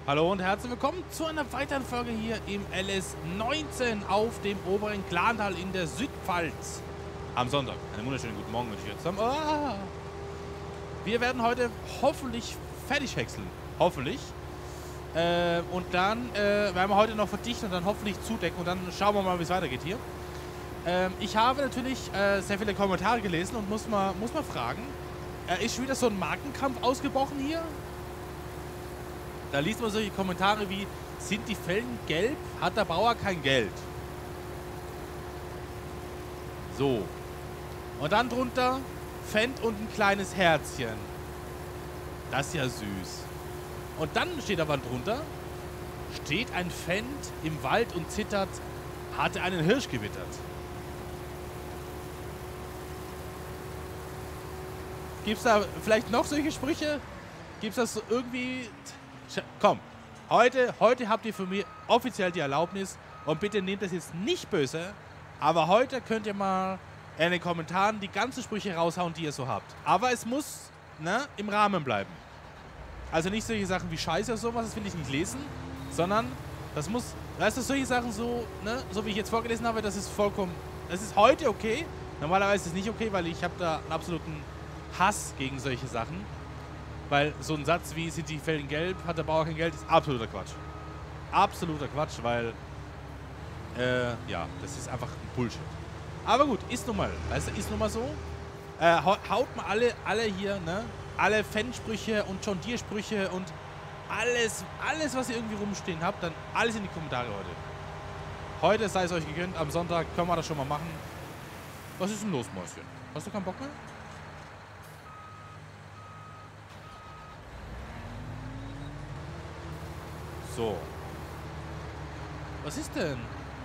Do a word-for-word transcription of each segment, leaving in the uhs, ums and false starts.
Hallo und herzlich willkommen zu einer weiteren Folge hier im L S neunzehn auf dem oberen Glantal in der Südpfalz. Am Sonntag. Einen wunderschönen guten Morgen wünsche ich jetzt zusammen. Ah. Wir werden heute hoffentlich fertig häckseln. Hoffentlich. Äh, und dann äh, werden wir heute noch verdichten und dann hoffentlich zudecken. Und dann schauen wir mal, wie es weitergeht hier. Ähm, ich habe natürlich äh, sehr viele Kommentare gelesen und muss mal, muss mal fragen, äh, ist schon wieder so ein Markenkampf ausgebrochen hier? Da liest man solche Kommentare wie, sind die Felgen gelb? Hat der Bauer kein Geld? So. Und dann drunter Fendt und ein kleines Herzchen. Das ist ja süß. Und dann steht aber drunter, steht ein Fendt im Wald und zittert, hatte einen Hirsch gewittert. Gibt es da vielleicht noch solche Sprüche? Gibt es das so irgendwie... Komm, heute, heute habt ihr von mir offiziell die Erlaubnis und bitte nehmt das jetzt nicht böse, aber heute könnt ihr mal in den Kommentaren die ganzen Sprüche raushauen, die ihr so habt. Aber es muss, ne, im Rahmen bleiben. Also nicht solche Sachen wie Scheiße oder sowas, das will ich nicht lesen, sondern das muss, weißt du, solche Sachen so, ne, so wie ich jetzt vorgelesen habe, das ist vollkommen, das ist heute okay. Normalerweise ist es nicht okay, weil ich habe da einen absoluten Hass gegen solche Sachen. Weil so ein Satz wie, sind die Felgen gelb, hat der Bauer kein Geld, ist absoluter Quatsch. Absoluter Quatsch, weil, äh, ja, das ist einfach Bullshit. Aber gut, ist nun mal, weißt du, ist nun mal so. Äh, haut mal alle, alle hier, ne, alle Fansprüche und John Deere Sprüche und alles, alles, was ihr irgendwie rumstehen habt, dann alles in die Kommentare heute. Heute sei es euch gegönnt, am Sonntag können wir das schon mal machen. Was ist denn los, Mäuschen? Hast du keinen Bock mehr? So. Was ist denn?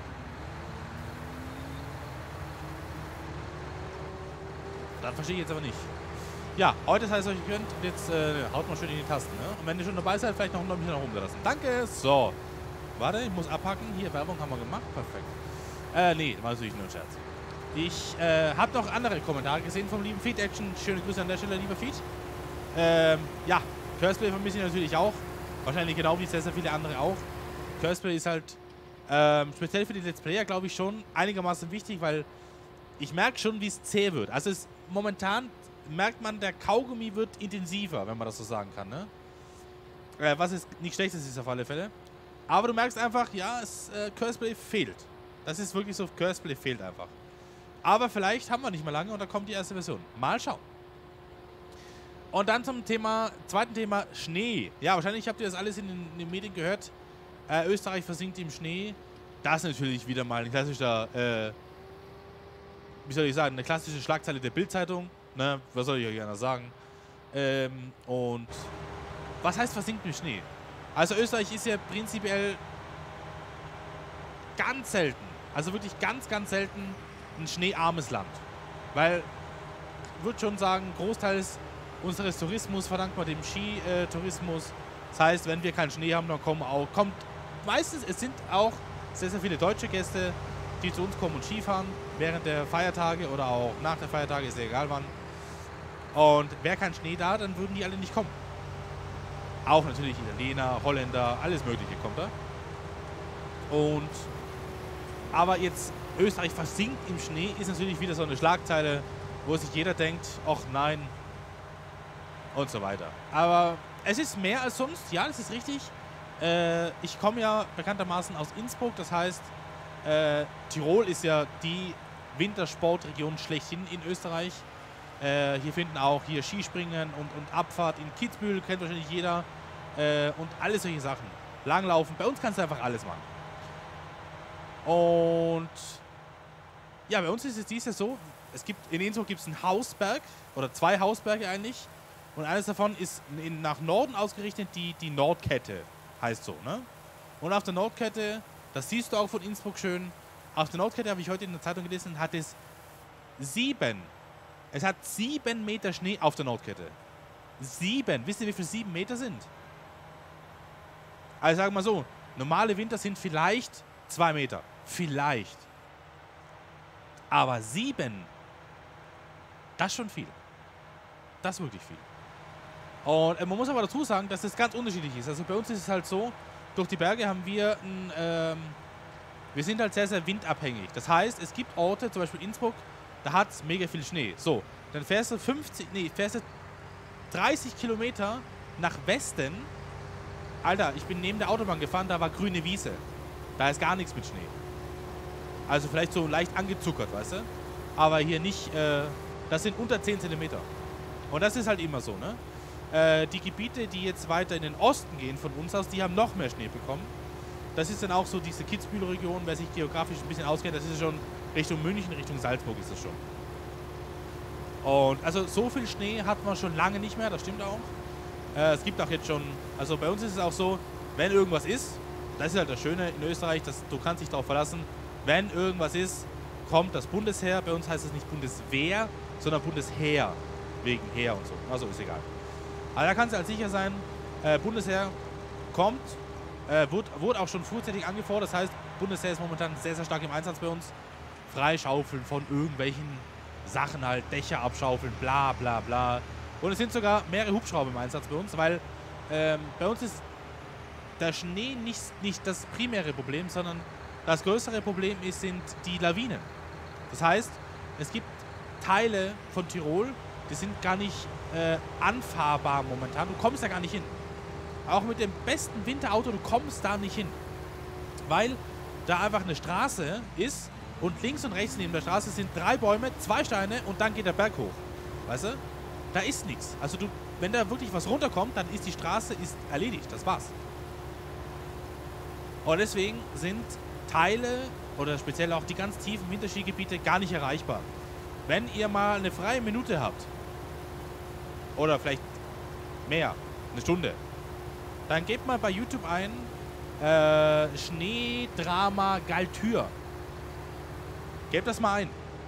Das verstehe ich jetzt aber nicht. Ja, heute sei es euch gegönnt. Und jetzt äh, haut mal schön in die Tasten, ne? Und wenn ihr schon dabei seid, vielleicht noch ein bisschen nach oben gelassen. Danke. So. Warte, ich muss abhacken. Hier, Werbung haben wir gemacht. Perfekt. Äh, nee, war natürlich nur ein Scherz. Ich äh, habe noch andere Kommentare gesehen vom lieben Feed Action. Schöne Grüße an der Stelle, lieber Feed. Ähm, ja, Curseplay vermisse ich natürlich auch. Wahrscheinlich genau wie sehr, sehr viele andere auch. Curseplay ist halt ähm, speziell für die Let's Player, glaube ich, schon einigermaßen wichtig, weil ich merke schon, wie es zäh wird. Also es, momentan merkt man, der Kaugummi wird intensiver, wenn man das so sagen kann. Ne? Äh, was ist nicht schlecht ist, ist auf alle Fälle. Aber du merkst einfach, ja, es, äh, Curseplay fehlt. Das ist wirklich so, Curseplay fehlt einfach. Aber vielleicht haben wir nicht mehr lange und da kommt die erste Version. Mal schauen. Und dann zum Thema, zweiten Thema, Schnee. Ja, wahrscheinlich habt ihr das alles in den, in den Medien gehört. Äh, Österreich versinkt im Schnee. Das ist natürlich wieder mal ein klassischer, äh, wie soll ich sagen, eine klassische Schlagzeile der Bild-Zeitung. Ne, was soll ich euch gerne sagen? Ähm, und was heißt versinkt im Schnee? Also Österreich ist ja prinzipiell ganz selten, also wirklich ganz, ganz selten ein schneearmes Land. Weil, ich würde schon sagen, großteils unseres Tourismus verdankt man dem Skitourismus. Das heißt, wenn wir keinen Schnee haben, dann kommen auch, kommt meistens, es sind auch sehr, sehr viele deutsche Gäste, die zu uns kommen und Skifahren während der Feiertage oder auch nach der Feiertage, ist ja egal wann. Und wäre kein Schnee da, dann würden die alle nicht kommen. Auch natürlich Italiener, Holländer, alles Mögliche kommt da. Und, aber jetzt Österreich versinkt im Schnee, ist natürlich wieder so eine Schlagzeile, wo sich jeder denkt, ach nein, und so weiter. Aber es ist mehr als sonst, ja, das ist richtig. Äh, ich komme ja bekanntermaßen aus Innsbruck, das heißt, äh, Tirol ist ja die Wintersportregion schlechthin in Österreich. Äh, hier finden auch hier Skispringen und, und Abfahrt in Kitzbühel, kennt wahrscheinlich jeder. Äh, und alle solche Sachen. Langlaufen, bei uns kannst du einfach alles machen. Und ja, bei uns ist es dies Jahr so, es gibt, in Innsbruck gibt es einen Hausberg, oder zwei Hausberge eigentlich. Und eines davon ist in, nach Norden ausgerichtet, die, die Nordkette, heißt so, ne? Und auf der Nordkette, das siehst du auch von Innsbruck schön, auf der Nordkette, habe ich heute in der Zeitung gelesen, hat es sieben, es hat sieben Meter Schnee auf der Nordkette. Sieben, wisst ihr, wie viel sieben Meter sind? Also sagen wir mal so, normale Winter sind vielleicht zwei Meter, vielleicht. Aber sieben, das ist schon viel. Das ist wirklich viel. Und äh, man muss aber dazu sagen, dass das ganz unterschiedlich ist. Also bei uns ist es halt so, durch die Berge haben wir ein, ähm, wir sind halt sehr, sehr windabhängig. Das heißt, es gibt Orte, zum Beispiel Innsbruck, da hat es mega viel Schnee. So, dann fährst du fünfzig, nee, fährst du dreißig Kilometer nach Westen. Alter, ich bin neben der Autobahn gefahren, da war grüne Wiese. Da ist gar nichts mit Schnee. Also vielleicht so leicht angezuckert, weißt du? Aber hier nicht, äh, das sind unter zehn Zentimeter. Und das ist halt immer so, ne? Äh, die Gebiete, die jetzt weiter in den Osten gehen von uns aus, die haben noch mehr Schnee bekommen. Das ist dann auch so diese Kitzbühel-Region, wer sich geografisch ein bisschen auskennt, das ist schon Richtung München, Richtung Salzburg ist das schon. Und also so viel Schnee hat man schon lange nicht mehr, das stimmt auch. Äh, es gibt auch jetzt schon, also bei uns ist es auch so, wenn irgendwas ist, das ist halt das Schöne in Österreich, dass du kannst dich darauf verlassen, wenn irgendwas ist, kommt das Bundesheer, bei uns heißt es nicht Bundeswehr, sondern Bundesheer, wegen Heer und so, also ist egal. Aber da kannst du halt sicher sein, äh, Bundesheer kommt, äh, wurde, wurde auch schon frühzeitig angefordert, das heißt, Bundesheer ist momentan sehr, sehr stark im Einsatz bei uns. Freischaufeln von irgendwelchen Sachen halt, Dächer abschaufeln, bla bla bla. Und es sind sogar mehrere Hubschrauber im Einsatz bei uns, weil ähm, bei uns ist der Schnee nicht, nicht das primäre Problem, sondern das größere Problem ist, sind die Lawinen. Das heißt, es gibt Teile von Tirol, die sind gar nicht äh, anfahrbar momentan. Du kommst da gar nicht hin. Auch mit dem besten Winterauto, du kommst da nicht hin. Weil da einfach eine Straße ist und links und rechts neben der Straße sind drei Bäume, zwei Steine und dann geht der Berg hoch. Weißt du? Da ist nichts. Also du, wenn da wirklich was runterkommt, dann ist die Straße ist erledigt. Das war's. Und deswegen sind Teile oder speziell auch die ganz tiefen Winterskigebiete gar nicht erreichbar. Wenn ihr mal eine freie Minute habt oder vielleicht mehr, eine Stunde, dann gebt mal bei YouTube ein äh, Schneedrama Galtür. Gebt das mal ein.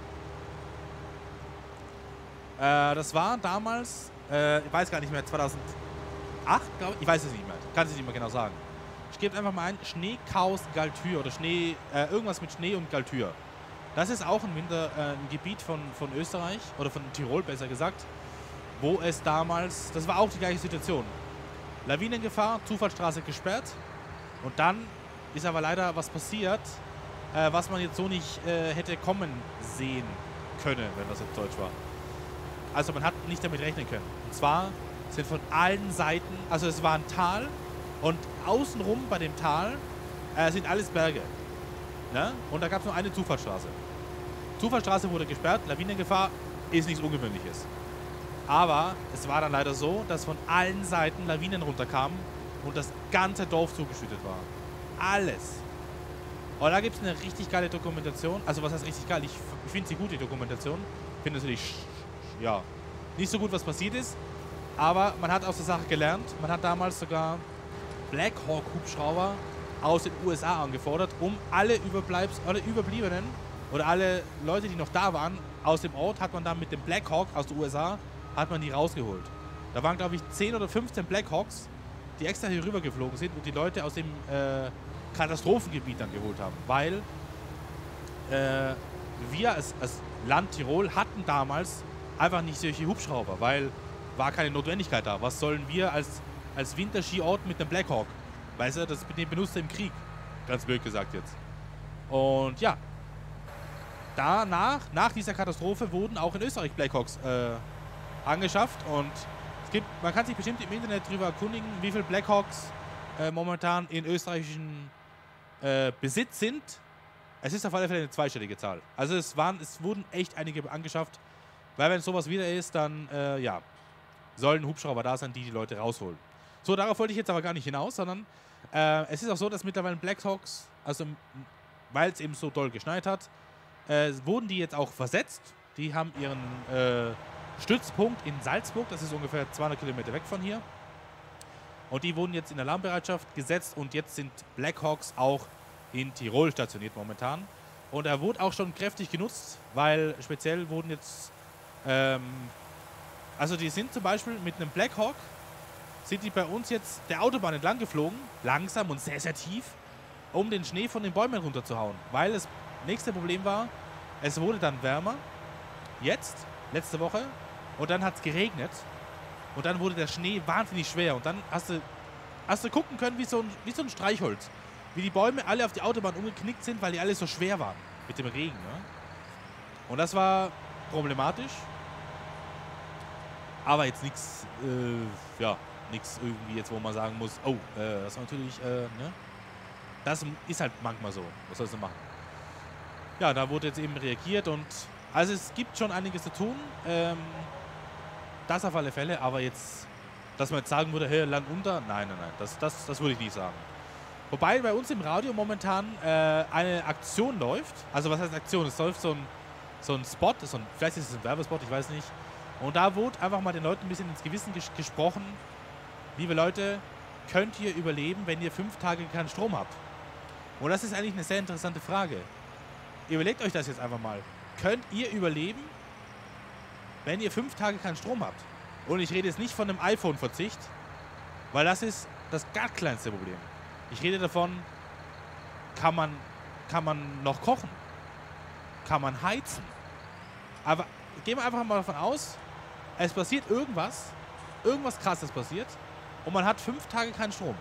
Äh, das war damals, äh, ich weiß gar nicht mehr, zweitausendacht, glaube ich, ich weiß es nicht mehr, kann es nicht mehr genau sagen. Ich gebe einfach mal ein, Schneechaos Galtür oder Schnee, äh, irgendwas mit Schnee und Galtür. Das ist auch ein, Winter, äh, ein Gebiet von, von Österreich, oder von Tirol besser gesagt, wo es damals, das war auch die gleiche Situation. Lawinengefahr, Zufallsstraße gesperrt und dann ist aber leider was passiert, äh, was man jetzt so nicht äh, hätte kommen sehen können, wenn das auf Deutsch war. Also man hat nicht damit rechnen können. Und zwar sind von allen Seiten, also es war ein Tal und außenrum bei dem Tal äh, sind alles Berge. Ne? Und da gab es nur eine Zufallsstraße. Zufallsstraße wurde gesperrt, Lawinengefahr ist nichts Ungewöhnliches. Aber es war dann leider so, dass von allen Seiten Lawinen runterkamen und das ganze Dorf zugeschüttet war. Alles. Und da gibt es eine richtig geile Dokumentation. Also was heißt richtig geil? Ich, ich finde sie gut, die Dokumentation. Ich finde natürlich, ja, nicht so gut, was passiert ist. Aber man hat aus der Sache gelernt. Man hat damals sogar Black Hawk Hubschrauber aus den U S A angefordert, um alle Überbleibs alle Überbliebenen oder alle Leute, die noch da waren, aus dem Ort, hat man dann mit dem Black Hawk aus den U S A, hat man die rausgeholt. Da waren, glaube ich, zehn oder fünfzehn Black Hawks, die extra hier rüber geflogen sind und die Leute aus dem äh, Katastrophengebiet dann geholt haben. Weil äh, wir als, als Land Tirol hatten damals einfach nicht solche Hubschrauber, weil war keine Notwendigkeit da. Was sollen wir als, als Winterskiort mit einem Black Hawk? Weißt du, das den benutzt er im Krieg. Ganz blöd gesagt jetzt. Und ja, danach, nach dieser Katastrophe, wurden auch in Österreich Black Hawks äh, angeschafft. Und es gibt, man kann sich bestimmt im Internet darüber erkundigen, wie viele Black Hawks äh, momentan in österreichischen äh, Besitz sind. Es ist auf alle Fälle eine zweistellige Zahl. Also es, waren, es wurden echt einige angeschafft. Weil wenn sowas wieder ist, dann äh, ja, sollen Hubschrauber da sein, die die Leute rausholen. So, darauf wollte ich jetzt aber gar nicht hinaus, sondern äh, es ist auch so, dass mittlerweile Black Hawks, also weil es eben so doll geschneit hat, äh, wurden die jetzt auch versetzt. Die haben ihren äh, Stützpunkt in Salzburg, das ist ungefähr zweihundert Kilometer weg von hier. Und die wurden jetzt in Alarmbereitschaft gesetzt und jetzt sind Black Hawks auch in Tirol stationiert momentan. Und er wurde auch schon kräftig genutzt, weil speziell wurden jetzt, ähm, also die sind zum Beispiel mit einem Black Hawk, sind die bei uns jetzt der Autobahn entlang geflogen, langsam und sehr, sehr tief, um den Schnee von den Bäumen runterzuhauen. Weil das nächste Problem war, es wurde dann wärmer, jetzt, letzte Woche, und dann hat es geregnet. Und dann wurde der Schnee wahnsinnig schwer. Und dann hast du, hast du gucken können wie so, ein, wie so ein Streichholz. Wie die Bäume alle auf die Autobahn umgeknickt sind, weil die alle so schwer waren. Mit dem Regen. Ne? Und das war problematisch. Aber jetzt nichts, äh, ja, nichts irgendwie jetzt, wo man sagen muss, oh, äh, das war natürlich, äh, ne? Das ist halt manchmal so. Was sollst du machen? Ja, da wurde jetzt eben reagiert und also es gibt schon einiges zu tun. Ähm, das auf alle Fälle, aber jetzt, dass man jetzt sagen würde, hey, Land unter, nein, nein, nein, das, das, das würde ich nicht sagen. Wobei bei uns im Radio momentan äh, eine Aktion läuft. Also was heißt Aktion? Es läuft so ein, so ein Spot, so ein, vielleicht ist es ein Werbespot, ich weiß nicht. Und da wurde einfach mal den Leuten ein bisschen ins Gewissen ges gesprochen. Liebe Leute, könnt ihr überleben, wenn ihr fünf Tage keinen Strom habt? Und das ist eigentlich eine sehr interessante Frage. Überlegt euch das jetzt einfach mal. Könnt ihr überleben, wenn ihr fünf Tage keinen Strom habt? Und ich rede jetzt nicht von einem iPhone-Verzicht, weil das ist das gar kleinste Problem. Ich rede davon, kann man, kann man noch kochen? Kann man heizen? Aber gehen wir einfach mal davon aus, es passiert irgendwas, irgendwas Krasses passiert und man hat fünf Tage keinen Strom.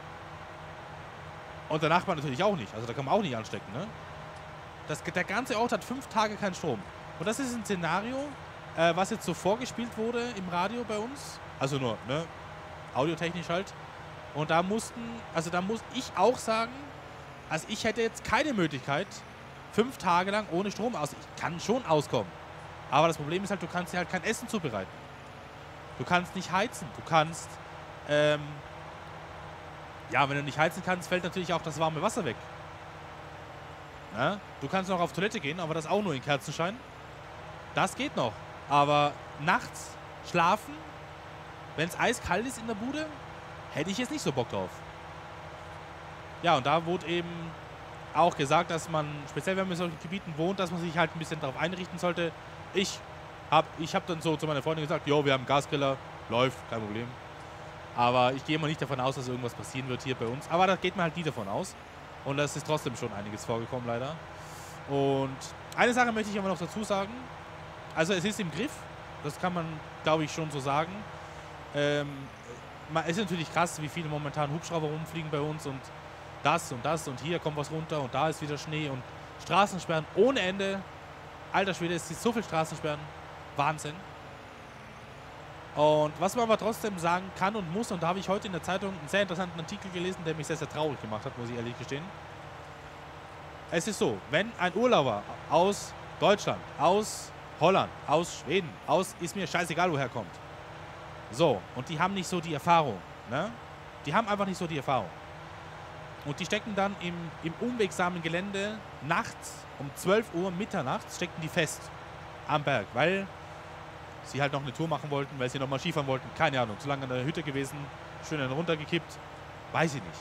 Und der Nachbar natürlich auch nicht. Also da kann man auch nicht anstecken, ne? Das, der ganze Ort hat fünf Tage keinen Strom. Und das ist ein Szenario, äh, was jetzt so vorgespielt wurde im Radio bei uns. Also nur, ne? Audiotechnisch halt. Und da mussten, also da muss ich auch sagen, also ich hätte jetzt keine Möglichkeit, fünf Tage lang ohne Strom aus. Ich kann schon auskommen. Aber das Problem ist halt, du kannst dir halt kein Essen zubereiten. Du kannst nicht heizen. Du kannst, ähm, ja, wenn du nicht heizen kannst, fällt natürlich auch das warme Wasser weg. Na? Du kannst noch auf Toilette gehen, aber das auch nur in Kerzenschein. Das geht noch. Aber nachts schlafen, wenn es eiskalt ist in der Bude, hätte ich jetzt nicht so Bock drauf. Ja, und da wurde eben auch gesagt, dass man, speziell wenn man in solchen Gebieten wohnt, dass man sich halt ein bisschen darauf einrichten sollte. Ich habe ich hab dann so zu meiner Freundin gesagt, jo, wir haben einen Gasgriller, läuft, kein Problem. Aber ich gehe mal nicht davon aus, dass irgendwas passieren wird hier bei uns. Aber da geht man halt nie davon aus. Und das ist trotzdem schon einiges vorgekommen, leider. Und eine Sache möchte ich aber noch dazu sagen. Also es ist im Griff. Das kann man, glaube ich, schon so sagen. Ähm, es ist natürlich krass, wie viele momentan Hubschrauber rumfliegen bei uns. Und das und das und hier kommt was runter und da ist wieder Schnee. Und Straßensperren ohne Ende. Alter Schwede, es ist so viel Straßensperren. Wahnsinn. Und was man aber trotzdem sagen kann und muss, und da habe ich heute in der Zeitung einen sehr interessanten Artikel gelesen, der mich sehr, sehr traurig gemacht hat, muss ich ehrlich gestehen. Es ist so, wenn ein Urlauber aus Deutschland, aus Holland, aus Schweden, aus, ist mir scheißegal, woher kommt. So, und die haben nicht so die Erfahrung, ne? Die haben einfach nicht so die Erfahrung. Und die stecken dann im, im unwegsamen Gelände nachts um zwölf Uhr mitternachts stecken die fest am Berg, weil sie halt noch eine Tour machen wollten, weil sie nochmal Skifahren wollten. Keine Ahnung, zu lange in der Hütte gewesen, schön dann runtergekippt. Weiß ich nicht.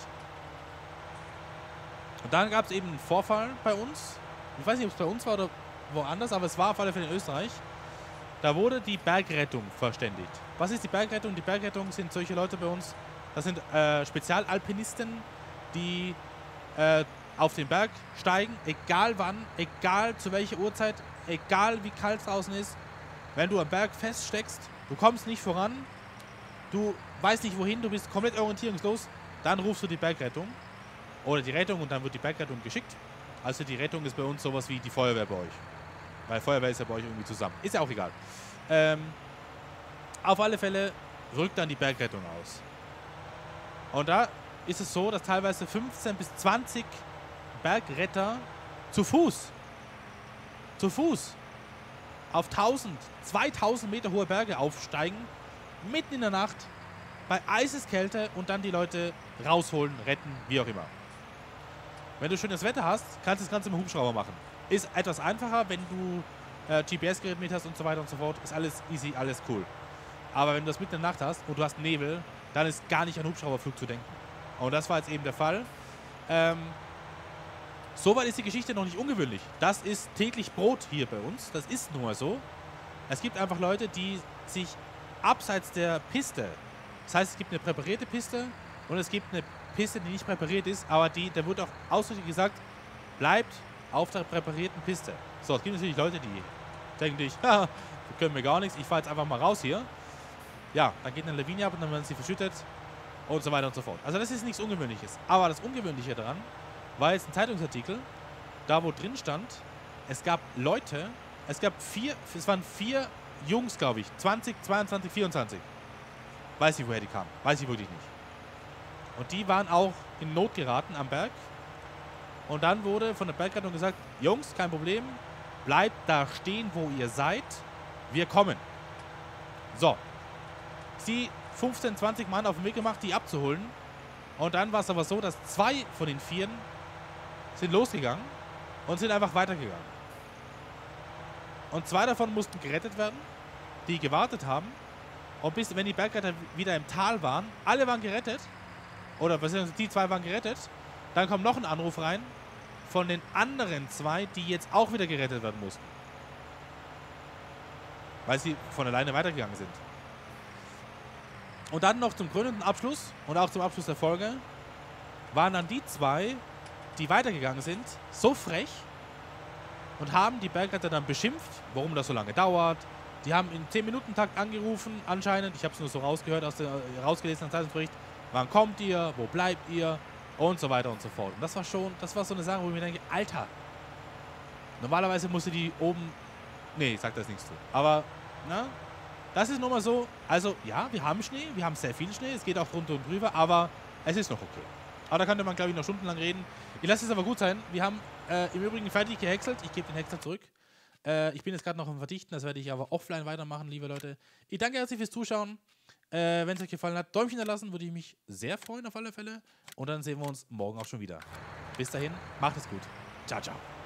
Und dann gab es eben einen Vorfall bei uns. Ich weiß nicht, ob es bei uns war oder woanders, aber es war auf alle Fälle in Österreich. Da wurde die Bergrettung verständigt. Was ist die Bergrettung? Die Bergrettung sind solche Leute bei uns, das sind äh, Spezialalpinisten, die äh, auf den Berg steigen, egal wann, egal zu welcher Uhrzeit, egal wie kalt es draußen ist. Wenn du am Berg feststeckst, du kommst nicht voran, du weißt nicht wohin, du bist komplett orientierungslos, dann rufst du die Bergrettung oder die Rettung und dann wird die Bergrettung geschickt. Also die Rettung ist bei uns sowas wie die Feuerwehr bei euch. Weil Feuerwehr ist ja bei euch irgendwie zusammen. Ist ja auch egal. Ähm, auf alle Fälle rückt dann die Bergrettung aus. Und da ist es so, dass teilweise fünfzehn bis zwanzig Bergretter zu Fuß, zu Fuß, auf tausend, zweitausend Meter hohe Berge aufsteigen, mitten in der Nacht, bei Eiseskälte und dann die Leute rausholen, retten, wie auch immer. Wenn du schönes Wetter hast, kannst du das Ganze mit dem Hubschrauber machen. Ist etwas einfacher, wenn du äh, G P S-Gerät mit hast und so weiter und so fort. Ist alles easy, alles cool. Aber wenn du das mitten in der Nacht hast und du hast Nebel, dann ist gar nicht an Hubschrauberflug zu denken. Und das war jetzt eben der Fall. Ähm, Soweit ist die Geschichte noch nicht ungewöhnlich. Das ist täglich Brot hier bei uns. Das ist nun mal so. Es gibt einfach Leute, die sich abseits der Piste, das heißt, es gibt eine präparierte Piste und es gibt eine Piste, die nicht präpariert ist, aber die, da wird auch ausdrücklich gesagt, bleibt auf der präparierten Piste. So, es gibt natürlich Leute, die denken sich, haha, können wir gar nichts, ich fahre jetzt einfach mal raus hier. ja, dann geht eine Lawine ab und dann werden sie verschüttet und so weiter und so fort. Also das ist nichts Ungewöhnliches. Aber das Ungewöhnliche daran war jetzt ein Zeitungsartikel, da wo drin stand, es gab Leute, es gab vier, es waren vier Jungs, glaube ich, zwanzig, zweiundzwanzig, vierundzwanzig. Weiß nicht, woher die kamen. Weiß ich wirklich nicht. Und die waren auch in Not geraten am Berg. Und dann wurde von der Bergrettung gesagt, Jungs, kein Problem, bleibt da stehen, wo ihr seid. Wir kommen. So. Sie fünfzehn, zwanzig Mann auf den Weg gemacht, die abzuholen. Und dann war es aber so, dass zwei von den Vieren sind losgegangen und sind einfach weitergegangen. Und zwei davon mussten gerettet werden, die gewartet haben. Und bis, wenn die Bergretter wieder im Tal waren, alle waren gerettet. Oder beziehungsweise die zwei waren gerettet. Dann kommt noch ein Anruf rein von den anderen zwei, die jetzt auch wieder gerettet werden mussten. Weil sie von alleine weitergegangen sind. Und dann noch zum krönenden Abschluss und auch zum Abschluss der Folge waren dann die zwei, die weitergegangen sind, so frech und haben die Bergretter dann beschimpft, warum das so lange dauert. Die haben in zehn Minuten Takt angerufen, anscheinend. Ich habe es nur so rausgehört, aus der, rausgelesen am Zeitungsbericht. Wann kommt ihr? Wo bleibt ihr? Und so weiter und so fort. Und das war schon, das war so eine Sache, wo ich mir denke, Alter, normalerweise musste die oben, nee, ich sag das nichts zu. Aber, na, das ist nun mal so, also, ja, wir haben Schnee, wir haben sehr viel Schnee, es geht auch runter und drüber, aber es ist noch okay. Aber da könnte man, glaube ich, noch stundenlang reden. Ich lasse es aber gut sein. Wir haben äh, im Übrigen fertig gehäckselt. Ich gebe den Häcksler zurück. Äh, ich bin jetzt gerade noch am Verdichten, das werde ich aber offline weitermachen, liebe Leute. Ich danke herzlich fürs Zuschauen. Äh, Wenn es euch gefallen hat, Däumchen da lassen, würde ich mich sehr freuen auf alle Fälle. Und dann sehen wir uns morgen auch schon wieder. Bis dahin, macht es gut. Ciao, ciao.